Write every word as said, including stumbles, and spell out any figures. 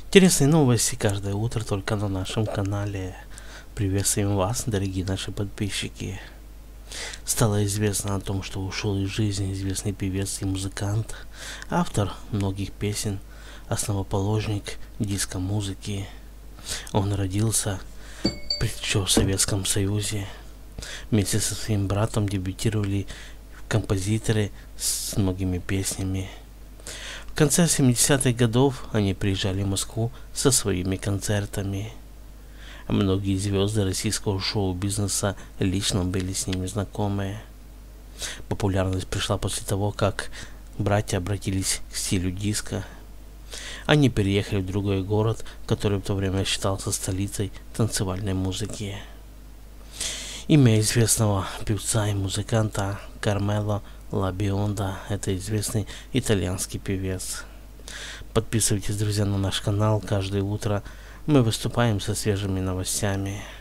Интересные новости каждое утро только на нашем канале. Приветствуем вас, дорогие наши подписчики. Стало известно о том, что ушел из жизни известный певец и музыкант, автор многих песен, основоположник диско-музыки. Он родился еще в Советском Союзе. Вместе со своим братом дебютировали композиторы с многими песнями. В конце семидесятых годов они приезжали в Москву со своими концертами. Многие звезды российского шоу-бизнеса лично были с ними знакомы. Популярность пришла после того, как братья обратились к стилю диско. Они переехали в другой город, который в то время считался столицей танцевальной музыки. Имя известного певца и музыканта Кармело Лабионда – это известный итальянский певец. Подписывайтесь, друзья, на наш канал. Каждое утро мы выступаем со свежими новостями.